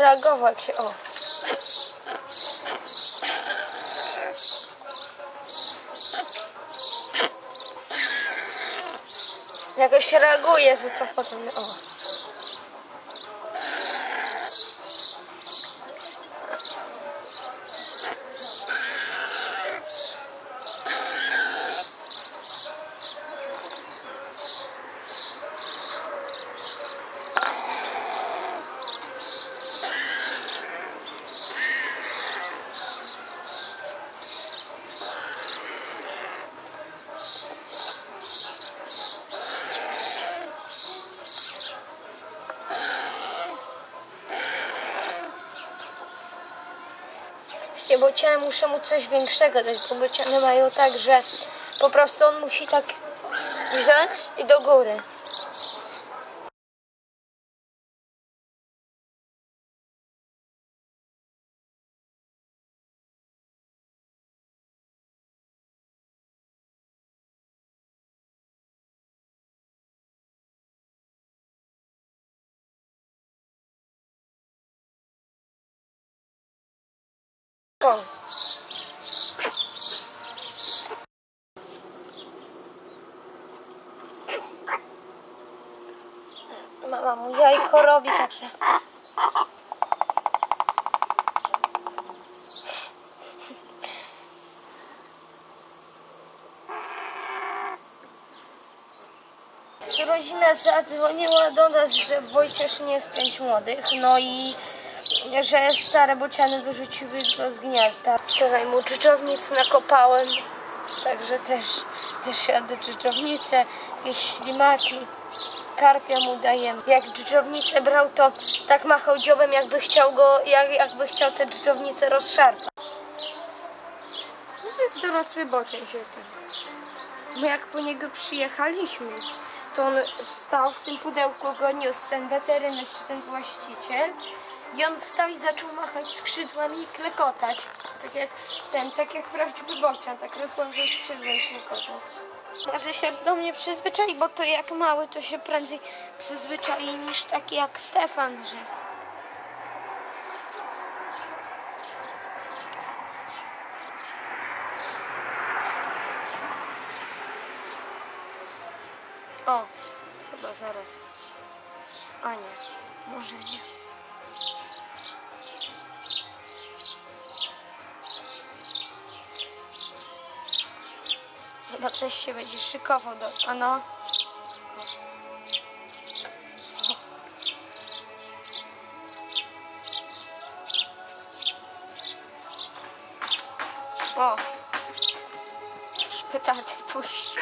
reagował, jak się... O. Jakoś reaguje, że to potem... O. Bociany muszę mu coś większego dać, bo bociany mają tak, że po prostu on musi tak wziąć i do góry. O. Mama mu jajko robi, także... Rodzina zadzwoniła do nas, że w Wojcieszynie jest 5 młodych, no i że stare bociany wyrzuciły go z gniazda. Wczoraj mu dżdżownic nakopałem, także też jadę dżdżownicę, jakieś ślimaki, karpia mu dajemy. Jak dżdżownicę brał, to tak machał dziobem, jakby chciał te dżdżownice rozszarpać. No jest dorosły bocian się tam. My jak po niego przyjechaliśmy, to on wstał w tym pudełku, go niósł ten weterynarz, ten właściciel. I on wstał i zaczął machać skrzydłami i klekotać. Tak jak prawdziwy bocian, tak rozłożył skrzydła i klekotał. Może się do mnie przyzwyczai, bo to jak mały, to się prędzej przyzwyczai niż taki jak Stefan, że... O, chyba zaraz. A nie, może nie. Chyba coś się będzie szykował do... A no. O. Szpytaty puści.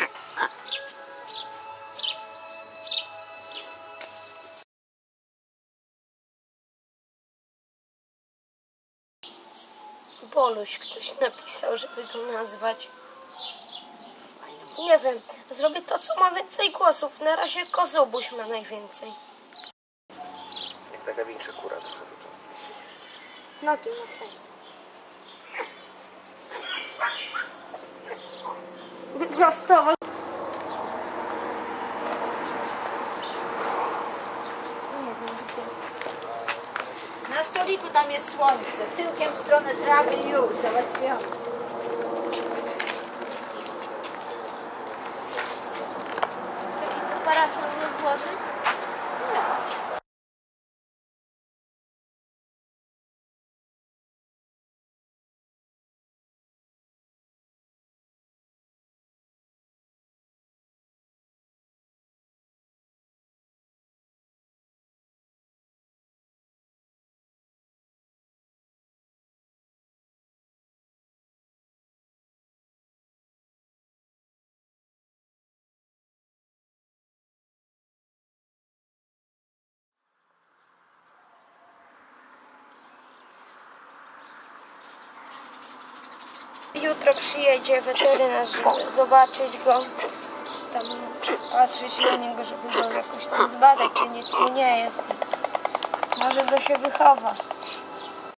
Boluś ktoś napisał, żeby go nazwać. Nie wiem, zrobię to, co ma więcej głosów. Na razie Kozubuś ma najwięcej. Jak taka większa kura trochę. No tu na fajnie. Wyprostował. Nie wiem gdzie. Na stoliku tam jest słońce. Tyłkiem w stronę trawy i już załatwione. Parasol rozłożyć? Nie. Jutro przyjedzie weterynarz, żeby zobaczyć go, tam patrzeć na niego, żeby go jakoś tam zbadać, czy nic mu nie jest. Może go się wychowa.